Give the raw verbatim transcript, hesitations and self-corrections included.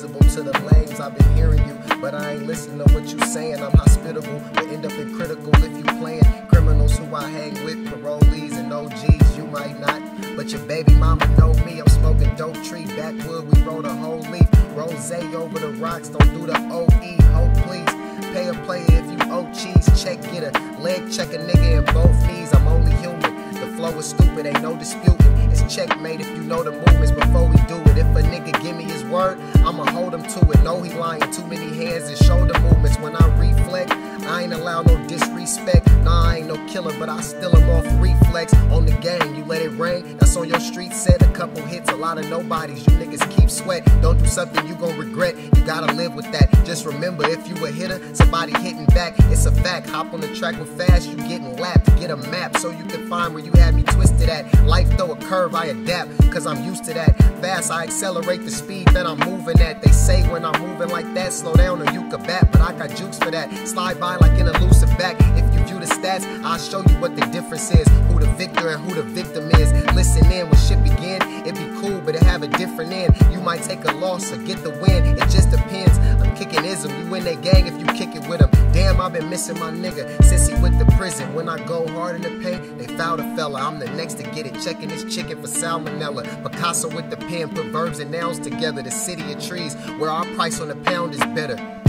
invisible to the lames. I've been hearing you, but I ain't listening to what you saying. I'm hospitable, but end up in critical if you playing criminals who I hang with, parolees and O Gs. You might not, but your baby mama know me. I'm smoking dope tree, backwood, we roll the whole leaf. Rose over the rocks, don't do the O E, ho please. Pay a player if you owe cheese, check get a leg, check a nigga in both knees. I'm only human, the flow is stupid, ain't no disputing. It's checkmate if you know the movements before we do it. If a nigga give me his word, I'ma hold him to it. No, he lying, too many hands and shoulder movements. When I reflect, I ain't allow no disrespect. Nah, I ain't no killer, but I still am off reflex. On the game, you let it rain, that's on your street set. A couple hits, a lot of nobodies, you niggas keep sweat. Don't do something you gon' regret, you gotta live with that. Just remember, if you a hitter, somebody hitting back, it's a fact. Hop on the track with fast, you getting lapped. Get a map so you can find where you had me twisted at. Life throw a curve, I adapt, cause I'm used to that. Fast, I accelerate the speed that I'm moving at. They say when I'm moving like that, slow down or you could bat, but I got jukes for that. Slide by like an elusive back. If you view the stats, I'll show you what the difference is. Who the victor and who the victim is. Listen in, when shit begin, it be cool, but it have a different end. You might take a loss or get the win, it just depends. I'm kicking ism, you in that gang if you kick it with him. Damn, I've been missing my nigga since he went to prison. When I go hard in the paint, they foul the fella. I'm the next to get it, checking this chicken for salmonella. Picasso with the pen, put verbs and nouns together. The city of trees, where our price on the pound is better.